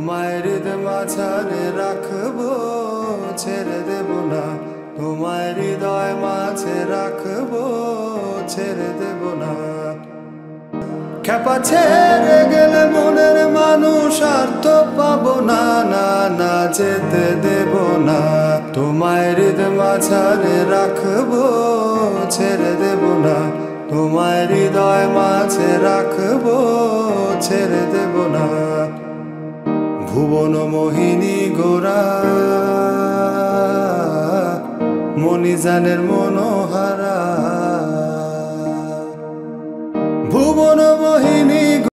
তোমায় হৃদয় মাঝারে রাখবো, ছেড়ে দেব না। তোমায় হৃদয় মাঝে রাখবো, ছেড়ে দেব না। খেপা ছেড়ে গেলে মনের মানুষ আর তো পাবো না, না না যেতে দেব না। তোমায় হৃদয় মাঝারে রাখবো, ছেড়ে দেব না। তোমায় হৃদয় মাঝে রাখবো, ছেড়ে দেব না। ভুবন মোহিনী গোরা মণিজানের মনোহারা, ভুবন মোহিনী